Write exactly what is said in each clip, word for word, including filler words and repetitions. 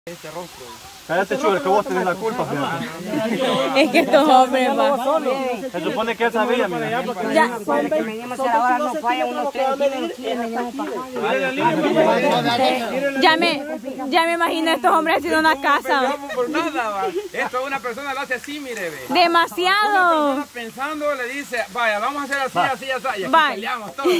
Este rostro. Cállate, Sugar, que vos tenés la culpa, fíjate. Es que estos hombres, va. Se supone que él sabía, mira. Ya. Ya me, ya me imagino estos hombres haciendo una casa. No por nada, va. Esto una persona lo hace así, mire, ve. Demasiado. Una persona pensando le dice, vaya, vamos a hacer así, así, así. Y aquí Vaya. peleamos todos.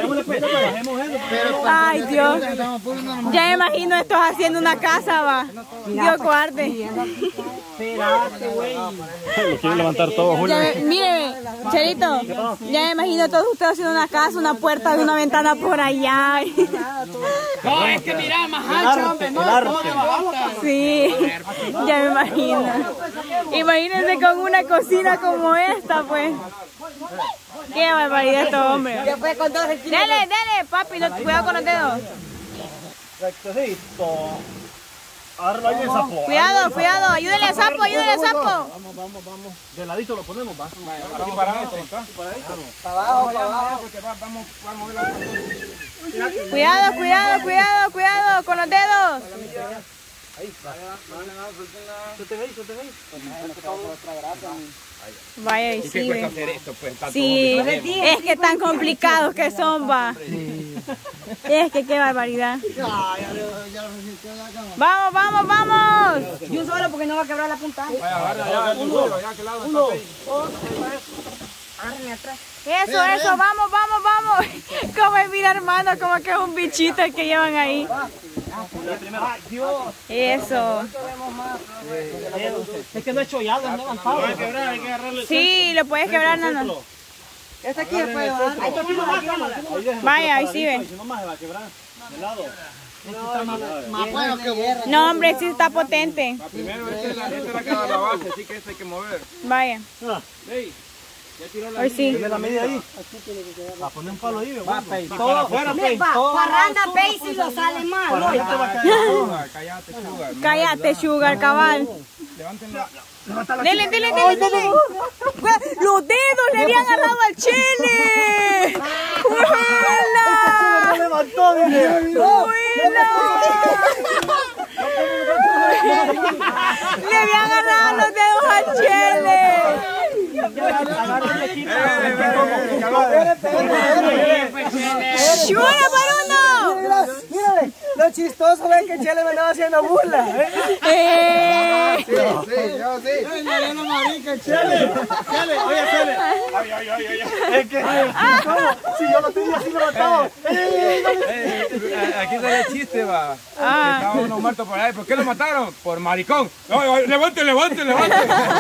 Ay, Dios. Ya me imagino estos haciendo una casa, va. Dios guarde. Lo quieren levantar todo, Julio. Ya me- mire, Cherito, ya me imagino todos ustedes haciendo una casa, una puerta y una ventana por allá. No, es que mira, más ancho, hombre, no. Sí, ya me imagino. Imagínense con una cocina como esta, pues. Qué barbaridad estos hombres. Dale, dale, papi, no, cuidado con los dedos. Rectecito. Agárralo ahí el sapo. Cuidado, cuidado, ayúdale al sapo, ayúdale al sapo. Vamos, vamos, vamos. De ladito lo ponemos, va. Aquí para esto, acá. Para abajo, para abajo, porque va- vamos, vamos a ver la... Cuidado, cuidado, cuidado, cuidado con los dedos. Vaya, y ¿Y qué sí, cuesta ve. hacer esto, pues? Tanto Sí, hombre que es que tan complicados que son, va. Es que qué barbaridad. Vamos, vamos, vamos. Y un solo porque no va a quebrar la punta. vaya, agarra allá, un solo, allá, ¿qué lado está ahí? Agárrenme atrás. Eso, eso, vamos, vamos, vamos. Como es, mira, hermano, como que es un bichito el que llevan ahí. Eso. Es que no he chollado, no he levantado. Hay que quebrar, hay que agarrarle. Sí, lo puedes quebrar, nana. Este aquí se puede bajar. Vaya, ahí sí ve. Si no más se va a quebrar. De lado. Más bueno que borra. No, hombre, sí está potente. La primero, esta es la, esta es la que da la base, así que esta hay que mover. Vaya. Ey, ya tiró la... Hoy sí. Dime la media ahí. A poner un palo ahí, va. Todo afuera, Ve, pa- Parranda Pay si lo sale mal. ¿no? Sugar, cállate, Sugar. Cállate, Sugar, cabal. Levántenla. Dele, dele, dele, dele. Los dedos le habían agarrado al chile. ¡Huela! levantó, dile. ¡Huela! Le habían agarrado los dedos al chile. ¡Shura, Paruno! Mírale, lo chistoso es que Chele me andaba haciendo burla. Eh. Oye, Chele. Ay, ay, ay, ay. Es que, ¿cómo? Si yo lo tenía así levantado. Aquí sale el chiste, va. Ah. Estaban unos muertos por ahí. ¿Por qué lo mataron? Por maricón. Ay, ay, levante, levante, levante.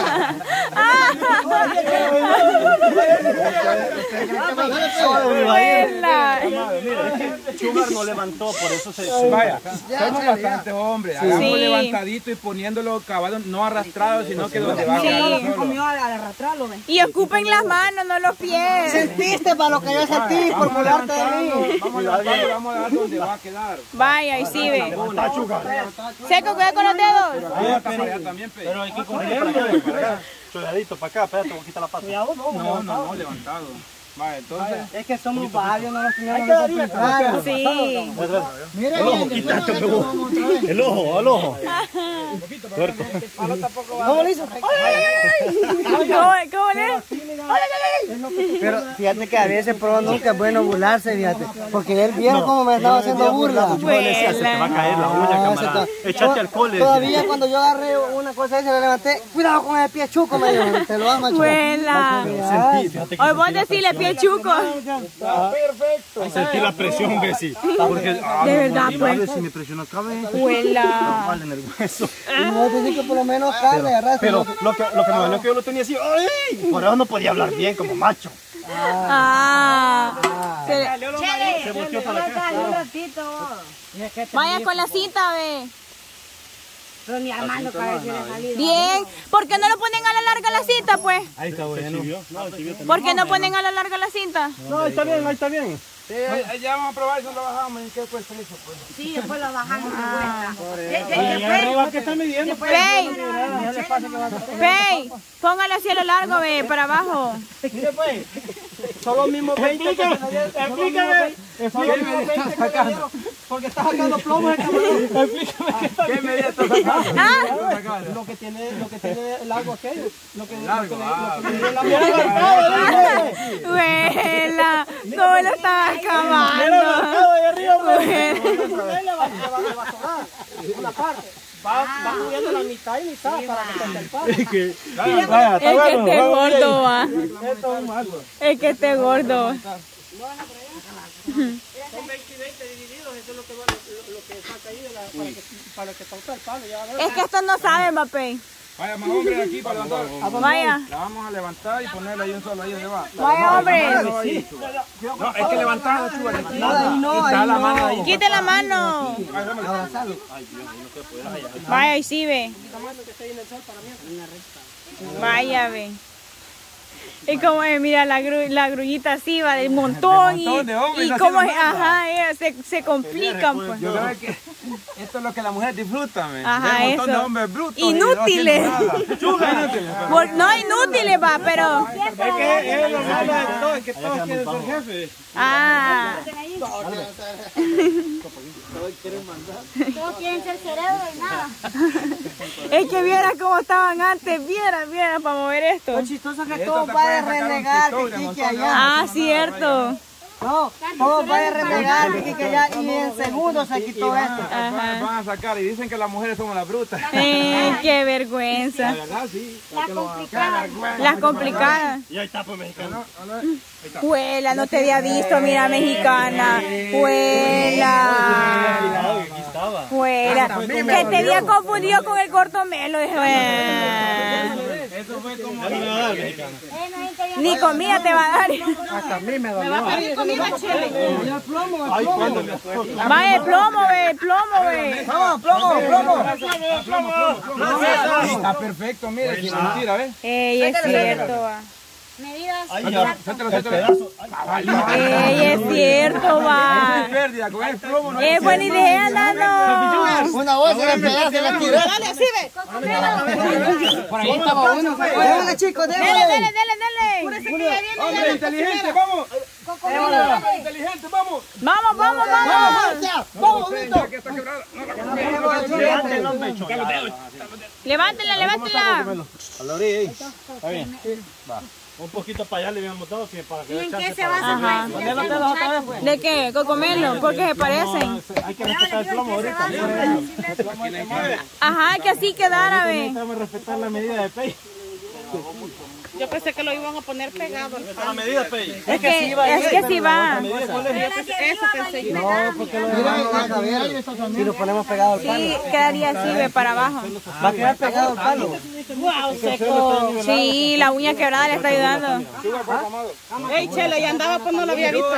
¡Huela! Sugar no levantó, por eso se... Vaya, somos bastantes hombres. Hagamos Sí. levantadito y poniéndolo cavado, no arrastrado, sino que donde va a Sí. quedar Se solo. comió al, al arrastrarlo, ¿ves? Y ocupen las manos, no los pies. Sentiste para lo que yo sentí por burlarte de mí. Vamos a levantarlo y vamos a dar donde va a quedar. Vaya, y sí ve. Levanta, Sugar. Seco, cuidado con los dedos. Ahí está para allá también, pe. Pero hay que correr para acá, para acá. Choyadito, para acá, espérate, voy a quitar la pata. No, no, no, levantado. Vaya, entonces. Es que somos varios, no los teníamos que complicar. Sí. El ojo, quítate, pegó. El ojo, el ojo. Tuerto. ¿Cómo lo hizo? ¿Cómo, cómo le? Pero fíjate que a veces, pero nunca es bueno burlarse, fíjate. Porque él vieron cómo me estaba haciendo burla. Yo le decía, se te va a caer la uña, camarada. Echate alcohol. le decía. Todavía cuando yo agarré una cosa esa, le levanté, cuidado con el pie chuco, me dijo, te lo vas a machucar. Huela. Sentí, fíjate que Hoy vos decirle pie chuco. sentí la presión, Bessie. Porque, ah, De verdad, madre, pues. si me presionó acá, ve. Huela. Vale en el hueso. Y no te dije que por lo menos carne, agarraste. Pero lo que, lo que me dolió que yo lo tenía así, ¡ay! Por eso no podía hablar bien como macho. Ah. Se- Se volteó para acá. un ratito. Vaya con la cinta, ve. Pero ni Armando para que le salido. Bien. ¿Por qué no lo ponen a la larga la cinta, pues? Ahí está bueno. No, chivió. ¿Por qué no ponen a la larga la cinta? No, ahí está bien, ahí está bien. Sí, ahí ya vamos a probar si no lo bajamos. ¿En qué fue el precio? Pues? Sí, después lo bajamos de vuelta. Y arriba que está midiendo. Pey, Pey, póngalo así a lo largo, ve, para abajo. Son los mismos veinte que se Explícame, explícame. Son los mismos veinte que me dieron. Porque está sacando plomo el camarón. Explícame qué está. ¿Qué medida está sacando? Ah, Lo que tiene, lo que tiene el largo aquello. Lo que, Largo, lo que, ah, lo que mide la Huela, ¿cómo lo estaba acabando? Una parte. Va, va cubriendo la mitad y mitad para que toque el palo. Es que, Es que esté gordo, va. Esto es un árbol. Es que esté gordo. Son veinte y veinte divididos, eso es lo que, va, lo, lo que saca ahí de la, para, que, para que toque el palo. Ya, Es que estos no saben, Mbappé. Vaya, más hombre aquí para levantar. Vaya. La vamos a levantar y ponerla ahí un solo, ahí donde va. Vaya, hombre. No, es que levantarla, chuva, aquí. Nada, ahí no, Está ahí la no. mano ahí. Quite la mano. Abrazalo. Vaya, y sí ve. Vaya, ve. Y como es, mira, la, gru la grullita así va del montón. Y, montón de hombres y haciendo como es, nada. ajá, ellas se, se complican, pues. Yo creo que esto es lo que la mujer disfruta, man. Ajá, Hay un montón eso. de hombres brutos. Inútiles. Y no haciendo nada. Inútiles. Por- no inútiles, va, pero. Es que es lo malo de todo, es que todos quieren ser jefes. Ah. Todos quieren ser cerebro y nada. Es que viera cómo estaban antes, viera, viera, para mover esto. Lo chistoso que Esto todo te va a puede sacar un renegar TikTok de que Kiki montón de allá. Ah, cierto. No, todo va a renegar que Kiki allá y en segundos se quitó esto. Van, van a sacar y dicen que las mujeres somos las brutas. Eh, qué vergüenza. La verdad, sí. La complicada. Las complicadas. Y ahí está, pues, mexicano. Juela, no te había visto, mira, mexicana. Juela. Juela. Que te había confundido con el cortomelo. Dije, "Bueno". Eso fue como... Ni comida te va a dar. Hasta a mí me dolió. Va el plomo, ve, el plomo, ve. Vamos, plomo, plomo. Está perfecto, mire, sin mentira, ¿ves? Ey, es cierto, va. Medidas. Suéltalo, suéltalo. Ey, es cierto, va. Pérdida, con el plomo no Es buena idea, Nano. Una bolsa de pedazos de la tiré. Dale, así ve. Por ahí estaba uno. Déjale, chicos, Dale, déjale. dale, dale, dale. Hombre inteligente, vamos. Hombre inteligente, vamos. Vamos, vamos, vamos. Vamos, Vito. Que está quebrada. No, la Levántela, levántela. A la orilla ahí. Está bien. Va. Un poquito para allá le habíamos dado que para que ¿Y dé en chance qué se para- basa Ajá. para decir eso, muchachos? ¿De qué? ¿Cocomelo? Porque se parecen. Hay que respetar el plomo ahorita. Ajá, que así quedara, ve. Necesitamos respetar la medida de pey. Yo pensé que lo iban a poner pegado. La medida de pey. Es que, es que sí va. Eso pensé yo. No, porque lo vamos a ver. Si lo ponemos pegado al palo. Sí, quedaría así, ve, para abajo. Va a quedar pegado al palo. Wow, seco. Sí, la uña quebrada le está ayudando. Ey, Chelo, ya andaba, pues no lo había visto.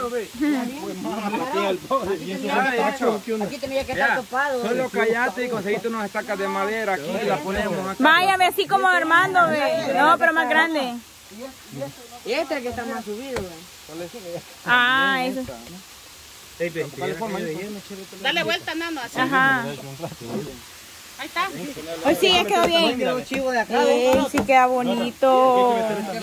Aquí tenía que estar topado. Solo callate y conseguiste unas estacas de madera aquí y las ponemos acá. Váyame así como Armando, ve. No, pero más grande. Y este es el que está más subido. Ah, eso. Dale vuelta, Nano, así. Ajá. Ahí está. Hoy sí, ya quedó bien. Chivo de acá. Ey, sí queda bonito.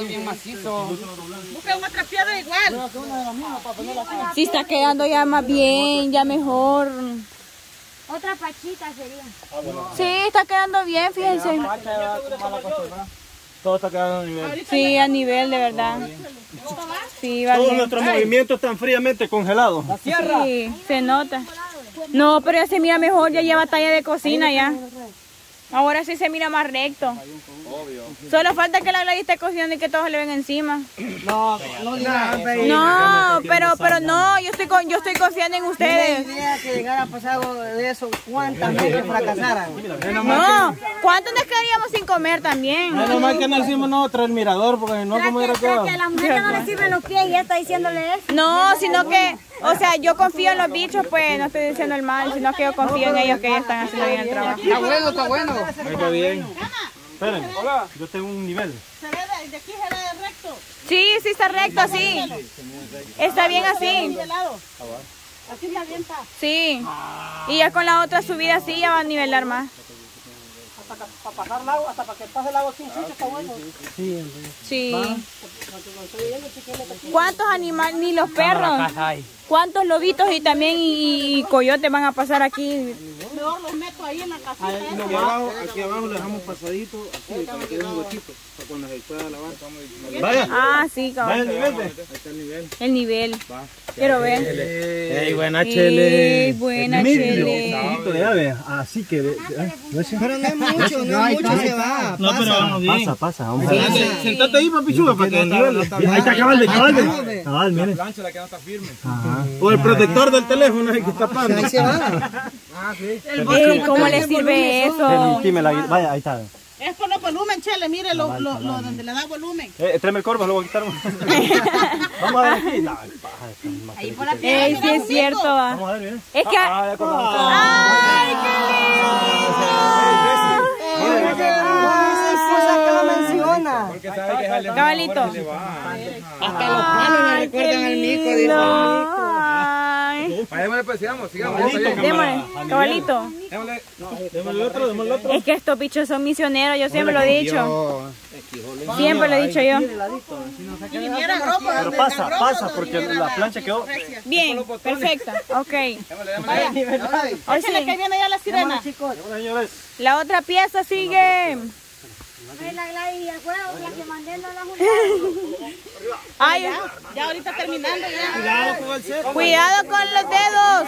Busca otra piedra igual. Sí está quedando ya más bien, ya mejor. Otra pachita sería. Sí, está quedando bien, fíjense. Todo está quedando a nivel. Sí, a nivel, de verdad. Sí, va Todos bien. nuestros movimientos están fríamente congelados. Sí, se nota. No, pero ya se mira mejor, ya lleva talla de cocina ya. Ahora sí se mira más recto. Solo falta que la Gladys esté cocinando y que todos le ven encima. No, no digas eso. No, pero pero no, yo estoy con, yo estoy confiando en La ustedes. idea que llegara a pasar algo de eso, ¿cuántas veces fracasaran? No, ¿cuánto nos quedaríamos sin comer también? Menos mal que no hicimos nosotros el mirador, porque no como hubiera quedado. Que a la mujer no le sirven los pies y ya está diciéndole eso. No, sino que, o sea, yo confío en los bichos, pues no estoy diciendo el mal, sino que yo confío en ellos que ellos están haciendo bien el trabajo. Está bueno, está bueno. Está bien. Esperen, yo tengo un nivel. Se ve de, de aquí se ve recto. Sí, sí está recto así. Está bien así. De lado. Así está bien, pa. Sí. Y ya con la otra subida así ya va a nivelar más. para, para pasar el agua, hasta para que pase el agua sin sucio, está bueno. Sí, Sí. ¿Cuántos animales, ni los perros? ¿Cuántos lobitos y también y, y coyotes van a pasar aquí? Mejor los meto ahí en la casita. Aquí abajo, aquí abajo le dejamos pasadito, así, para que quede un huequito, para cuando se pueda lavar. Vaya. Ah, sí, Vaya cabrón. el nivel de. Ahí está el nivel. El nivel. Quiero ver. Ey, buena Ey, buena Chele. Poquito de ave, así que. ¿eh? ¿No es? pero no es mucho, no es mucho, se va. No, pero vamos bien. Pasa, pasa, vamos a ver. Sentate ahí, papichuga, para que el nivel. Ahí está cabal de cabal de. Cabal, La miren. plancha la que no está firme. O el protector del teléfono es el que está tapando. Ahí se va. Ah, sí. Ey, ¿cómo le sirve eso? Vaya, ahí está. Es por los volumen, Chele, mire lo, lo, lo donde le da volumen. Eh, tráeme el corvo, lo voy a quitar. Vamos a ver aquí. No, Ahí por la Ey, sí es cierto, va. vamos a ver, miren. Es que... Ah, ya acordamos. ¡Ay, qué Esposa que lo menciona. Porque sabe que sale Cabalito. y le va. Hasta los palos le recuerdan al mico, dice. Ay. Vayámosle, pues, sigamos, sigamos. Démosle, cabalito. Démosle. Démosle otro, démosle otro. Es que estos bichos son misioneros, yo siempre lo he dicho. Siempre lo he dicho yo. Y viniera ropa. Pero pasa, pasa, porque la plancha quedó. Bien, perfecta. Ok. Vaya. Hoy Échale que sí. viene ya la sirena. Señores. La otra pieza sigue. Ay, la Gladys y el huevo, la que mandé no la juntaron. Ay, Ya, ya ahorita terminando ya. Cuidado con el cerco. cuidado con los dedos.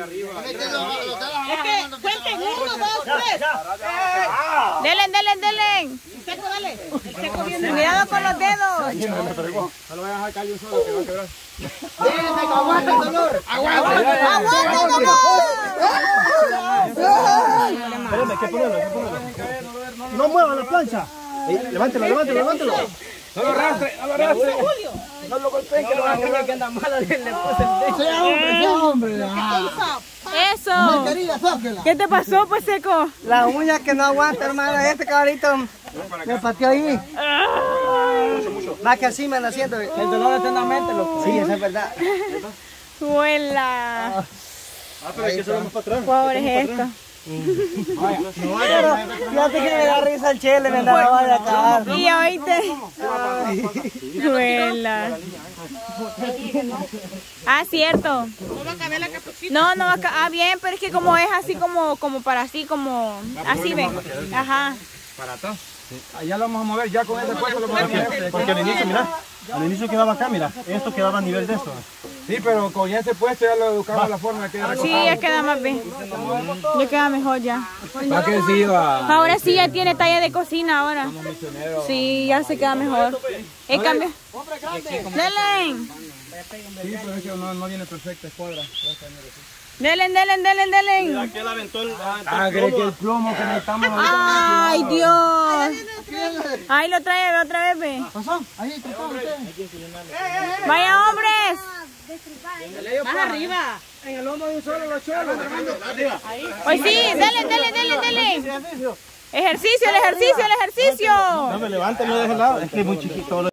Es que cuenten uno, dos, tres. Delen, delen, delen. El seco, dale. El seco viene. Cuidado con los dedos. No lo vayas a dejar caer un solo que va a quebrar. Aguanta el dolor. ¡Aguanta, dolor! Espérame, ¿qué ponerlo? ¿Qué ponerlo? No mueva la plancha. Eh, levántelo, levántelo, levántelo. No lo arrastre, no lo arrastre. No lo golpeen, que lo van a creer que anda mala. Le puse el Sea hombre, sea hombre. Eso. ¿Qué te pasó, pues, Seco? La uña que no aguanta, hermano. Este cabrito me pateó ahí. Más que así me anda haciendo. El dolor está en la mente, loco. Sí, eso es verdad. Huela. Ah, pero hay que hacerlo más para atrás. Pobre es esto. Pero fíjate que me da risa el Chele, me andaba de acabar. Y oíste. Huela. Ah, cierto. No va a caber la capuchita. No, no va a ca- Ah, bien, pero es que como es así como, como para así, como... Así ve. Ajá. Para atrás. Allá lo vamos a mover, ya con ese puesto lo vamos a mover. Porque al inicio, mira, al inicio quedaba acá, mira, esto quedaba a nivel de esto. Sí, pero con ese puesto ya lo educamos la forma que Sí, ya queda más bien. Ya queda mejor ya. ¿Para qué sí va? Ahora sí ya tiene talla de cocina ahora. Sí, ya se queda mejor. El cambio. Delen. Sí, pero es que no, no viene perfecta escuadra. Delen, delen, delen, delen. Aquí él aventó el... Ah, cree que el plomo que necesitamos Ay, Dios. Ahí lo trae otra vez, ve. Vaya, hombres. Más arriba. en el lomo de un solo los cholos. Hoy sí, delen, delen, delen, delen. Ejercicio, el ejercicio, el ejercicio. No me levanten, no deje el lado, es que es muy chiquito.